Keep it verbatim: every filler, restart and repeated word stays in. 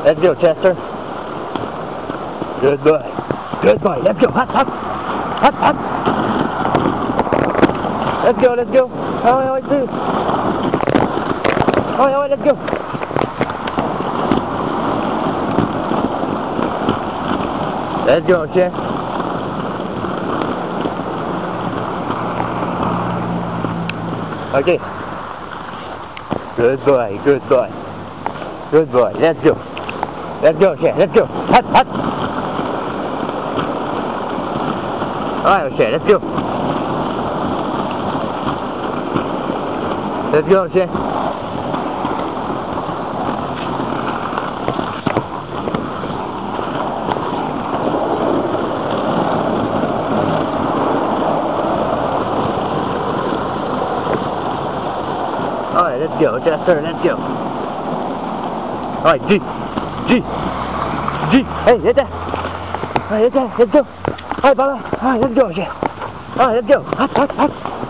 Let's go, Chester. Good boy. Good boy. Let's go. Hop, hop. Hop, hop. Let's go, let's go. Oh, oh, let's do. Oh, oh, let's go. Let's go, Chester. Okay. Good boy, good boy. Good boy. Let's go. Let's go, Chester. Let's go. Hop, hop. Alright, okay, let's go. Let's go, Chester. Alright, let's go, Chester, let's go. Alright, G, G, G, hey, hit that. Alright, hit that, let's go. Alright, Baba, alright, let's go, Chester. Alright, let's go. Hop, hop, hop.